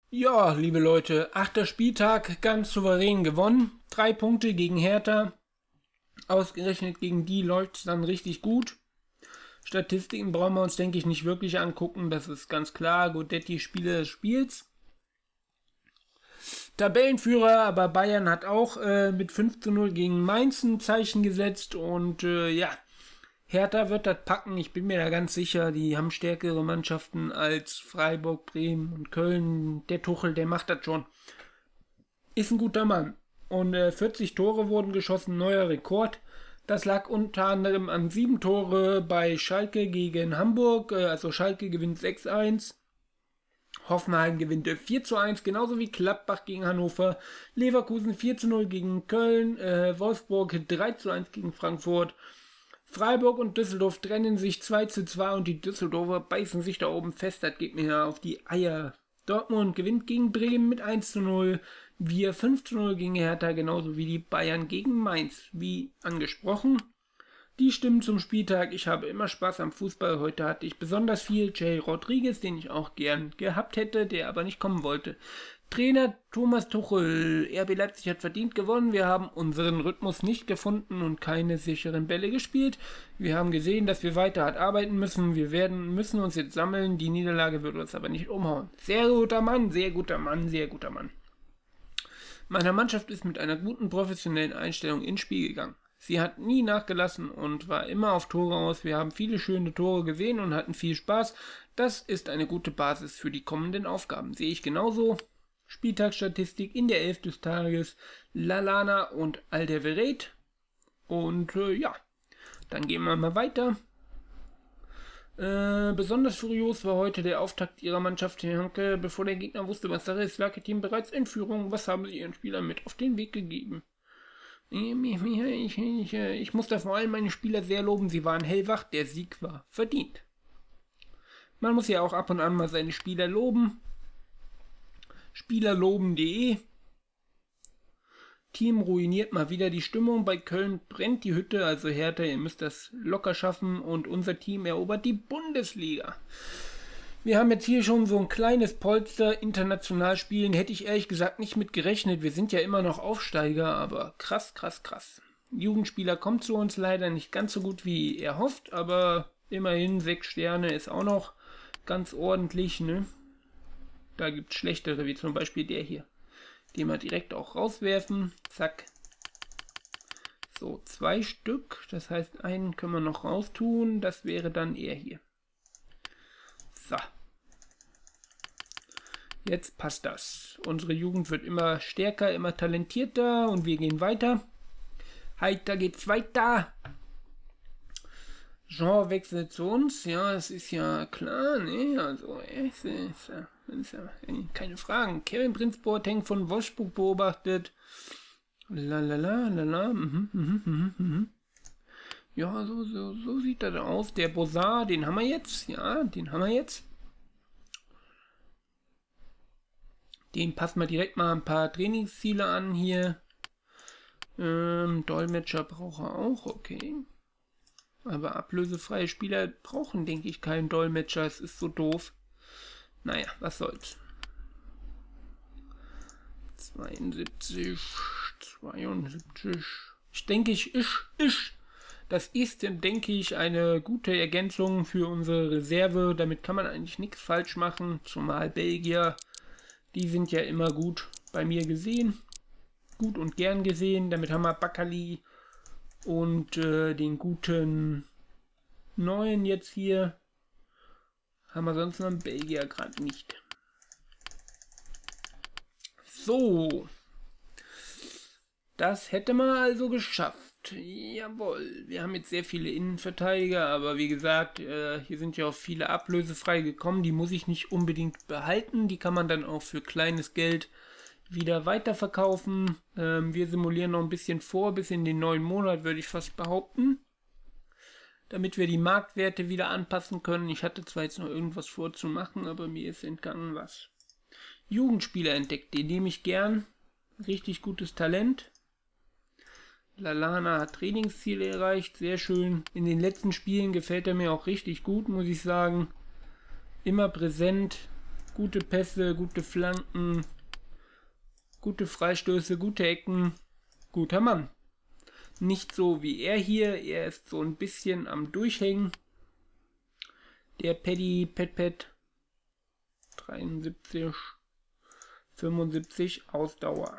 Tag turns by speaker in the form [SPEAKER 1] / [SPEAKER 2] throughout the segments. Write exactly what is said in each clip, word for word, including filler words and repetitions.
[SPEAKER 1] Ja, liebe Leute, achter Spieltag, ganz souverän gewonnen. Drei Punkte gegen Hertha. Ausgerechnet gegen die läuft es dann richtig gut. Statistiken brauchen wir uns, denke ich, nicht wirklich angucken. Das ist ganz klar. Gudetti Spieler des Spiels. Tabellenführer, aber Bayern hat auch äh, mit fünf zu null gegen Mainz ein Zeichen gesetzt. Und äh, ja, Hertha wird das packen. Ich bin mir da ganz sicher. Die haben stärkere Mannschaften als Freiburg, Bremen und Köln. Der Tuchel, der macht das schon. Ist ein guter Mann. Und äh, vierzig Tore wurden geschossen, neuer Rekord. Das lag unter anderem an sieben Tore bei Schalke gegen Hamburg. Äh, also Schalke gewinnt sechs eins. Hoffenheim gewinnt vier zu eins, genauso wie Gladbach gegen Hannover. Leverkusen vier zu null gegen Köln. Äh, Wolfsburg drei zu eins gegen Frankfurt. Freiburg und Düsseldorf trennen sich zwei zu zwei und die Düsseldorfer beißen sich da oben fest. Das geht mir auf die Eier. Dortmund gewinnt gegen Bremen mit eins zu null. Wir fünf zu null gegen Hertha, genauso wie die Bayern gegen Mainz. Wie angesprochen. Die Stimmen zum Spieltag. Ich habe immer Spaß am Fußball. Heute hatte ich besonders viel. Jay Rodriguez, den ich auch gern gehabt hätte, der aber nicht kommen wollte. Trainer Thomas Tuchel. R B Leipzig hat verdient gewonnen. Wir haben unseren Rhythmus nicht gefunden und keine sicheren Bälle gespielt. Wir haben gesehen, dass wir weiter hart arbeiten müssen. Wir werden müssen uns jetzt sammeln. Die Niederlage wird uns aber nicht umhauen. Sehr guter Mann, sehr guter Mann, sehr guter Mann. Meine Mannschaft ist mit einer guten professionellen Einstellung ins Spiel gegangen. Sie hat nie nachgelassen und war immer auf Tore aus. Wir haben viele schöne Tore gesehen und hatten viel Spaß. Das ist eine gute Basis für die kommenden Aufgaben. Sehe ich genauso. Spieltagsstatistik in der Elf des Tages. Lallana und Alderweireld. Und äh, ja, dann gehen wir mal weiter. Äh, besonders furios war heute der Auftakt ihrer Mannschaft, Herr Hanke. Bevor der Gegner wusste, was Sache ist, lag ihr Team bereits in Führung. Was haben sie ihren Spielern mit auf den Weg gegeben? Ich, ich, ich, ich muss da vor allem meine Spieler sehr loben. Sie waren hellwach. Der Sieg war verdient. Man muss ja auch ab und an mal seine Spieler loben. Spielerloben punkt de. Team ruiniert mal wieder die Stimmung. Bei Köln brennt die Hütte. Also Hertha, ihr müsst das locker schaffen. Und unser Team erobert die Bundesliga. Wir haben jetzt hier schon so ein kleines Polster. International spielen hätte ich ehrlich gesagt nicht mit gerechnet. Wir sind ja immer noch Aufsteiger, aber krass, krass, krass. Jugendspieler kommt zu uns leider nicht ganz so gut, wie er hofft, aber immerhin sechs Sterne ist auch noch ganz ordentlich, ne? Da gibt es schlechtere, wie zum Beispiel der hier. Den wir direkt auch rauswerfen. Zack. So, zwei Stück. Das heißt, einen können wir noch raustun. Das wäre dann er hier. So. Jetzt passt das. Unsere Jugend wird immer stärker, immer talentierter und wir gehen weiter. Heiter geht's weiter. Jean wechselt zu uns. Ja, das ist ja klar, ne? Also, es ist, ist ja keine Fragen. Kevin Prince Boateng von Wolfsburg beobachtet. Lalala, lala, mhm, mhm, mhm, mhm. Ja, so, so, so sieht das aus. Der Bozar, den haben wir jetzt. Ja, den haben wir jetzt. Den passen wir direkt mal ein paar Trainingsziele an hier. Ähm, Dolmetscher braucht er auch, okay. Aber ablösefreie Spieler brauchen, denke ich, keinen Dolmetscher. Es ist so doof. Naja, was soll's. zweiundsiebzig, zweiundsiebzig. Ich denke, ich, ich, ich. Das ist, denke ich, eine gute Ergänzung für unsere Reserve. Damit kann man eigentlich nichts falsch machen. Zumal Belgier, die sind ja immer gut bei mir gesehen. Gut und gern gesehen. Damit haben wir Bakali und äh, den guten neuen jetzt hier. Haben wir sonst noch einen Belgier gerade nicht. So. Das hätte man also geschafft. Jawohl. Wir haben jetzt sehr viele Innenverteidiger, aber wie gesagt, äh, hier sind ja auch viele ablösefrei gekommen. Die muss ich nicht unbedingt behalten. Die kann man dann auch für kleines Geld wieder weiterverkaufen. Ähm, wir simulieren noch ein bisschen vor, bis in den neuen Monat, würde ich fast behaupten. Damit wir die Marktwerte wieder anpassen können. Ich hatte zwar jetzt noch irgendwas vorzumachen, aber mir ist entgangen was. Jugendspieler entdeckt, den nehme ich gern. Richtig gutes Talent. Lallana hat Trainingsziele erreicht, sehr schön. In den letzten Spielen gefällt er mir auch richtig gut, muss ich sagen. Immer präsent. Gute Pässe, gute Flanken, gute Freistöße, gute Ecken. Guter Mann. Nicht so wie er hier. Er ist so ein bisschen am Durchhängen. Der Paddy Pet Pet. dreiundsiebzig, fünfundsiebzig Ausdauer.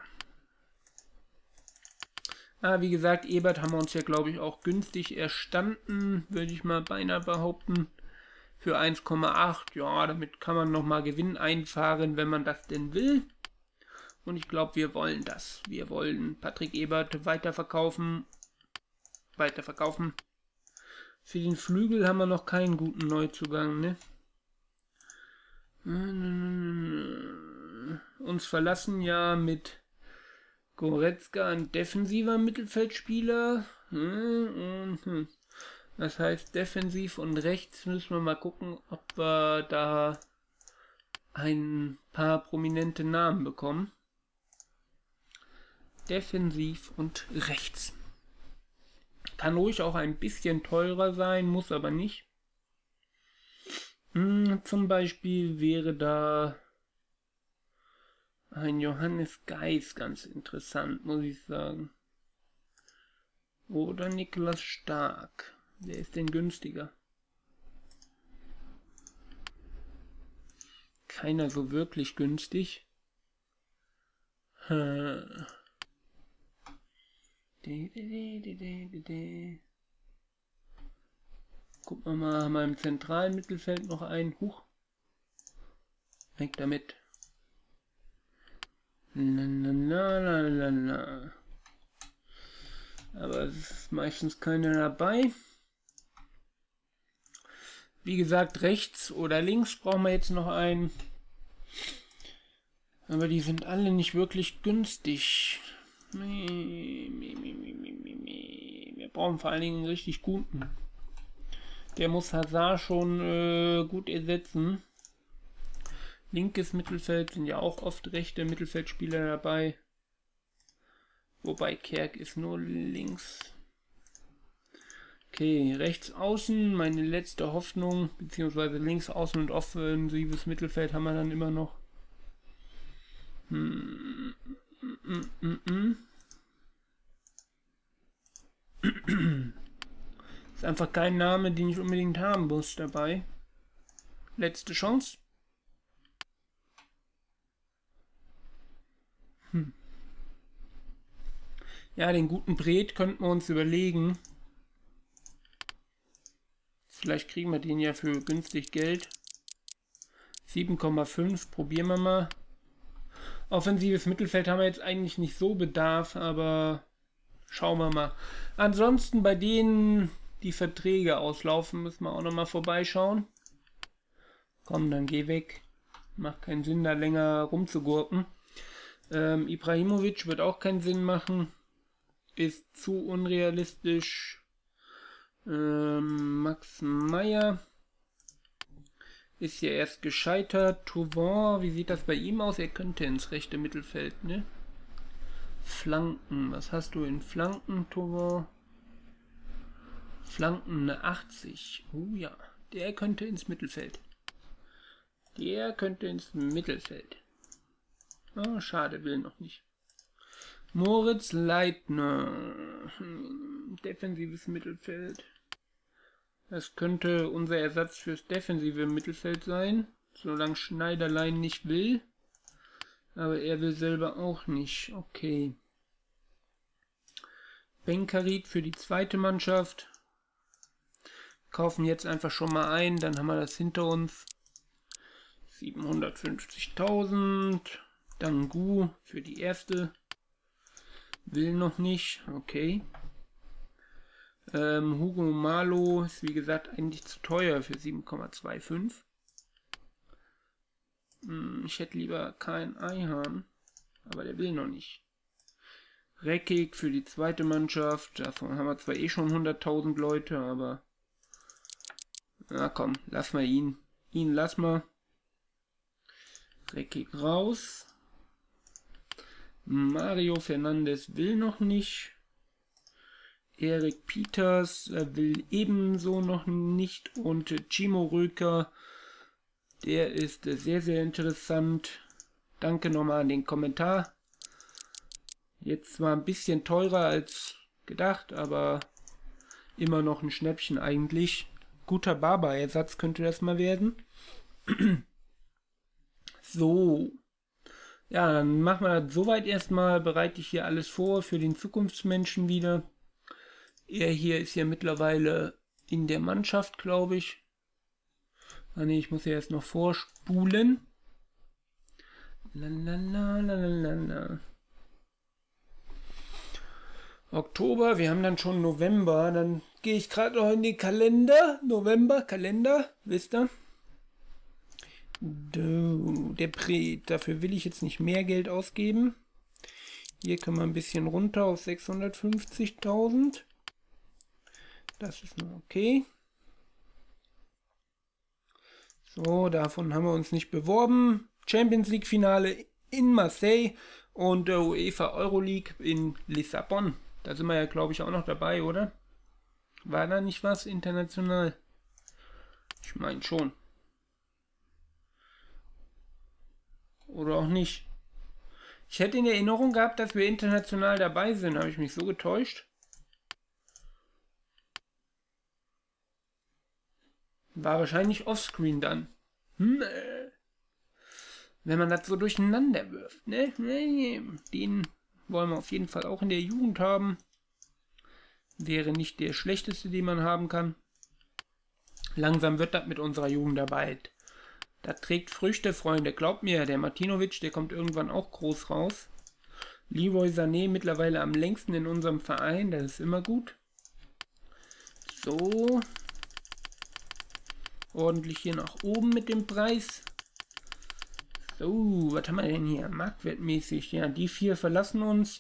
[SPEAKER 1] Ah, wie gesagt, Ebert haben wir uns ja, glaube ich, auch günstig erstanden, würde ich mal beinahe behaupten. Für eins Komma acht, ja, damit kann man nochmal Gewinn einfahren, wenn man das denn will. Und ich glaube, wir wollen das. Wir wollen Patrick Ebert weiterverkaufen. Weiterverkaufen. Für den Flügel haben wir noch keinen guten Neuzugang, ne? Uns verlassen ja mit Goretzka ein defensiver Mittelfeldspieler. Das heißt, defensiv und rechts müssen wir mal gucken, ob wir da ein paar prominente Namen bekommen. Defensiv und rechts. Kann ruhig auch ein bisschen teurer sein, muss aber nicht. Hm, zum Beispiel wäre da ein Johannes Geis ganz interessant, muss ich sagen. Oder Niklas Stark. Wer ist denn günstiger? Keiner so wirklich günstig. Hm. Gucken wir mal, haben wir im zentralen Mittelfeld noch einen. Huch. Weg damit. Lalalala. Aber es ist meistens keiner dabei. Wie gesagt, rechts oder links brauchen wir jetzt noch einen. Aber die sind alle nicht wirklich günstig. Wir brauchen vor allen Dingen einen richtig guten. Der muss Hazard schon äh, gut ersetzen. Linkes Mittelfeld sind ja auch oft rechte Mittelfeldspieler dabei. Wobei Kerk ist nur links. Okay, rechts außen, meine letzte Hoffnung, beziehungsweise links außen und offensives Mittelfeld haben wir dann immer noch. Hm. Mm, mm, mm. Ist einfach kein Name, den ich unbedingt haben muss dabei. Letzte Chance. Hm. Ja, den guten Bret könnten wir uns überlegen. Vielleicht kriegen wir den ja für günstig Geld. sieben Komma fünf, probieren wir mal. Offensives Mittelfeld haben wir jetzt eigentlich nicht so Bedarf, aber schauen wir mal. Ansonsten bei denen, die Verträge auslaufen, müssen wir auch noch mal vorbeischauen. Komm, dann geh weg. Macht keinen Sinn, da länger rumzugurken. Ähm, Ibrahimovic wird auch keinen Sinn machen. Ist zu unrealistisch. Ähm, Max Meyer ist ja erst gescheitert. Touvon, wie sieht das bei ihm aus? Er könnte ins rechte Mittelfeld, ne? Flanken, was hast du in Flanken, Touvon? Flanken eine achtzig. Oh ja, der könnte ins Mittelfeld. Der könnte ins Mittelfeld. Oh, schade, will noch nicht. Moritz Leitner. Hm, defensives Mittelfeld. Das könnte unser Ersatz fürs defensive Mittelfeld sein, solange Schneiderlein nicht will. Aber er will selber auch nicht. Okay. Benkarit für die zweite Mannschaft. Kaufen jetzt einfach schon mal ein, dann haben wir das hinter uns. siebenhundertfünfzigtausend. Dangu für die erste. Will noch nicht. Okay. Ähm, Hugo Malo ist wie gesagt eigentlich zu teuer für sieben Komma fünfundzwanzig. Hm, ich hätte lieber kein Eihahn, aber der will noch nicht. Reckig für die zweite Mannschaft. Davon haben wir zwar eh schon hunderttausend Leute, aber na komm, lass mal ihn. Ihn lass mal. Reckig raus. Mario Fernandes will noch nicht. Erik Pieters will ebenso noch nicht. Und Timo Röker Der ist sehr, sehr interessant. Danke nochmal an den Kommentar. Jetzt zwar ein bisschen teurer als gedacht, aber immer noch ein Schnäppchen eigentlich. Guter Barber-Ersatz könnte das mal werden. So. Ja, dann machen wir das soweit erstmal. Bereite ich hier alles vor für den Zukunftsmenschen wieder. Er hier ist ja mittlerweile in der Mannschaft, glaube ich. Ah ne, ich muss ja erst noch vorspulen. Lalalala. Oktober, wir haben dann schon November. Dann gehe ich gerade noch in den Kalender. November, Kalender, wisst ihr? Der Pret, dafür will ich jetzt nicht mehr Geld ausgeben. Hier können wir ein bisschen runter auf sechshundertfünfzigtausend. Das ist noch okay. So, davon haben wir uns nicht beworben. Champions League Finale in Marseille und der UEFA Euroleague in Lissabon. Da sind wir ja, glaube ich, auch noch dabei, oder? War da nicht was international? Ich meine schon. Oder auch nicht. Ich hätte in Erinnerung gehabt, dass wir international dabei sind. Habe ich mich so getäuscht? War wahrscheinlich offscreen dann. Hm, äh. Wenn man das so durcheinander wirft, ne? Den wollen wir auf jeden Fall auch in der Jugend haben. Wäre nicht der schlechteste, den man haben kann. Langsam wird das mit unserer Jugendarbeit. Das trägt Früchte, Freunde. Glaubt mir, der Martinovic, der kommt irgendwann auch groß raus. Leroy Sané mittlerweile am längsten in unserem Verein. Das ist immer gut. So. Ordentlich hier nach oben mit dem Preis. So, was haben wir denn hier? Marktwertmäßig. Ja, die vier verlassen uns.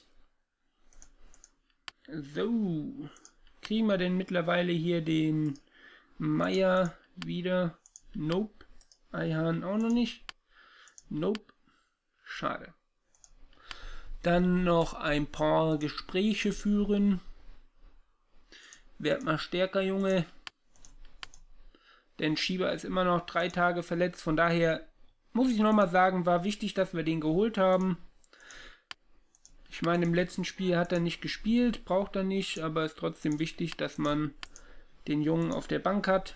[SPEAKER 1] So. Kriegen wir denn mittlerweile hier den Meier wieder? Nope. Eihan auch noch nicht. Nope. Schade. Dann noch ein paar Gespräche führen. Werd mal stärker, Junge. Denn Schieber ist immer noch drei Tage verletzt. Von daher muss ich nochmal sagen, war wichtig, dass wir den geholt haben. Ich meine, im letzten Spiel hat er nicht gespielt, braucht er nicht, aber ist trotzdem wichtig, dass man den Jungen auf der Bank hat.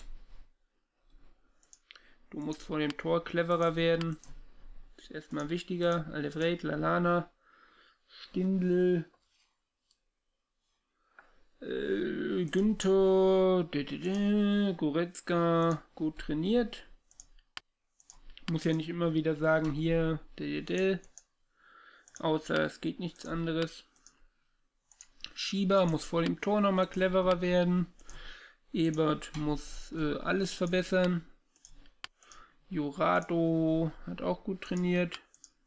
[SPEAKER 1] Du musst vor dem Tor cleverer werden. Das ist erstmal wichtiger. Alevred, Lallana, Stindl, äh, Günther, Goretzka, gut trainiert. Muss ja nicht immer wieder sagen, hier, außer es geht nichts anderes. Schieber muss vor dem Tor nochmal cleverer werden. Ebert muss äh, alles verbessern. Jurado hat auch gut trainiert.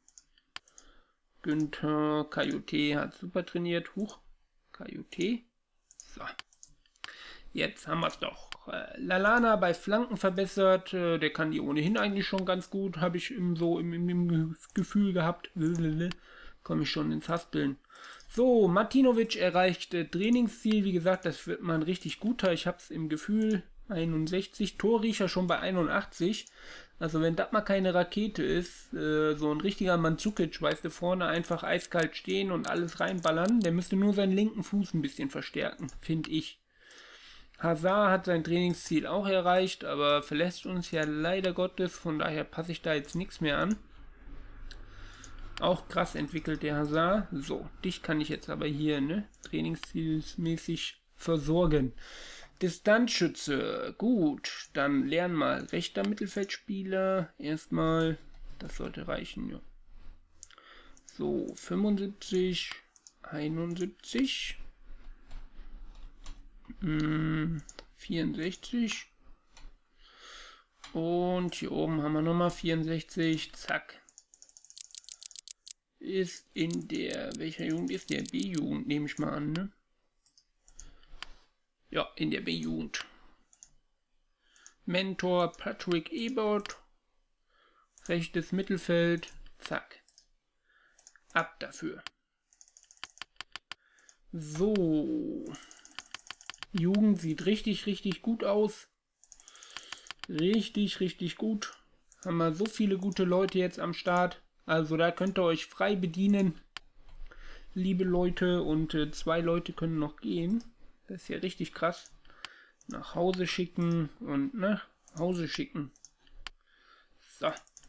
[SPEAKER 1] Günther, Kajute hat super trainiert. Huch, Kajute. So. Jetzt haben wir es doch. Äh, Lallana bei Flanken verbessert. Äh, der kann die ohnehin eigentlich schon ganz gut. Habe ich im, so im, im, im Gefühl gehabt. Komme ich schon ins Haspeln. So, Martinovic erreicht äh, Trainingsziel. Wie gesagt, das wird mal ein richtig guter. Ich habe es im Gefühl. einundsechzig. Torriecher schon bei einundachtzig. Also wenn das mal keine Rakete ist, äh, so ein richtiger Mandzukic, weißt du, vorne einfach eiskalt stehen und alles reinballern. Der müsste nur seinen linken Fuß ein bisschen verstärken, finde ich. Hazard hat sein Trainingsziel auch erreicht, aber verlässt uns ja leider Gottes, von daher passe ich da jetzt nichts mehr an. Auch krass entwickelt der Hazard. So, dich kann ich jetzt aber hier, ne, trainingszielsmäßig versorgen. Distanzschütze, gut, dann lernen mal rechter Mittelfeldspieler, erstmal, das sollte reichen, ja. So, fünfundsiebzig, einundsiebzig, mh, vierundsechzig und hier oben haben wir nochmal vierundsechzig, zack. Ist in der, welcher Jugend ist der? B-Jugend, nehme ich mal an, ne? Ja, in der B-Jugend. Mentor Patrick Ebert. Rechtes Mittelfeld. Zack. Ab dafür. So. Jugend sieht richtig, richtig gut aus. Richtig, richtig gut. haben wir so viele gute Leute jetzt am Start. Also da könnt ihr euch frei bedienen, liebe Leute. Und äh, zwei Leute können noch gehen. Das ist ja richtig krass. Nach Hause schicken und nach Hause schicken. So.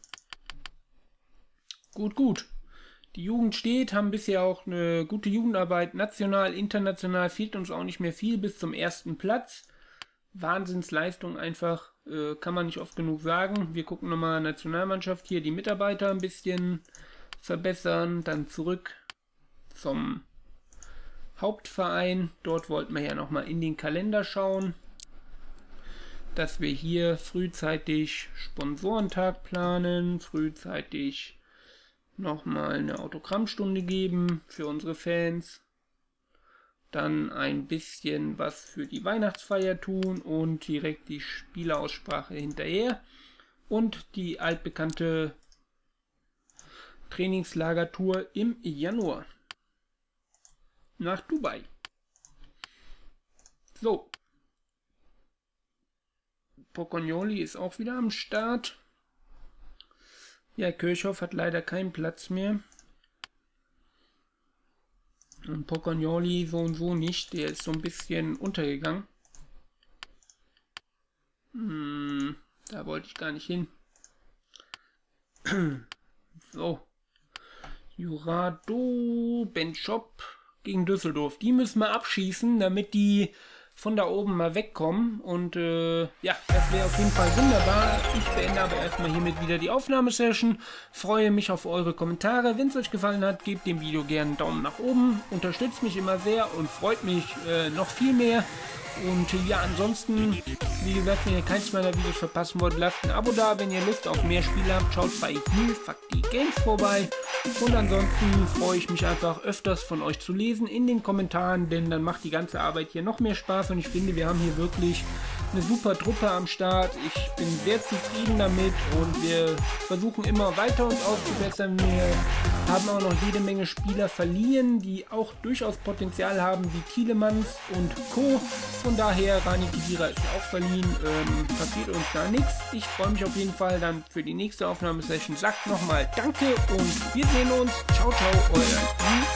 [SPEAKER 1] Gut, gut. Die Jugend steht, haben bisher auch eine gute Jugendarbeit. National, international fehlt uns auch nicht mehr viel bis zum ersten Platz. Wahnsinnsleistung einfach, äh, kann man nicht oft genug sagen. Wir gucken nochmal Nationalmannschaft hier, die Mitarbeiter ein bisschen verbessern. Dann zurück zum Hauptverein. Dort wollten wir ja nochmal in den Kalender schauen, dass wir hier frühzeitig Sponsorentag planen, frühzeitig nochmal eine Autogrammstunde geben für unsere Fans, dann ein bisschen was für die Weihnachtsfeier tun und direkt die Spieleraussprache hinterher und die altbekannte Trainingslagertour im Januar nach Dubai. So, Pocognoli ist auch wieder am Start. Ja, Kirchhoff hat leider keinen Platz mehr. Und Pocognoli so und so nicht. Der ist so ein bisschen untergegangen. Hm, da wollte ich gar nicht hin. So. Jurado, Benchop gegen Düsseldorf. Die müssen wir abschießen, damit die von da oben mal wegkommen. Und äh, ja, das wäre auf jeden Fall wunderbar. Ich beende aber erstmal hiermit wieder die Aufnahmesession. Freue mich auf eure Kommentare. Wenn es euch gefallen hat, gebt dem Video gerne einen Daumen nach oben. Unterstützt mich immer sehr und freut mich äh, noch viel mehr. Und äh, ja, ansonsten, wie gesagt, wenn ihr keins meiner Videos verpassen wollt, lasst ein Abo da. Wenn ihr Lust auf mehr Spiele habt, schaut bei Hilfakti Games vorbei. Und ansonsten freue ich mich einfach öfters von euch zu lesen in den Kommentaren, denn dann macht die ganze Arbeit hier noch mehr Spaß und ich finde, wir haben hier wirklich eine super Truppe am Start. Ich bin sehr zufrieden damit und wir versuchen immer weiter uns auszubessern. Wir haben auch noch jede Menge Spieler verliehen, die auch durchaus Potenzial haben, wie Tielemans und Co. Von daher, Rani Kedira ist ja auch verliehen, ähm, passiert uns da nichts. Ich freue mich auf jeden Fall dann für die nächste Aufnahmesession. Sagt nochmal Danke und wir sehen uns. Ciao, ciao, euer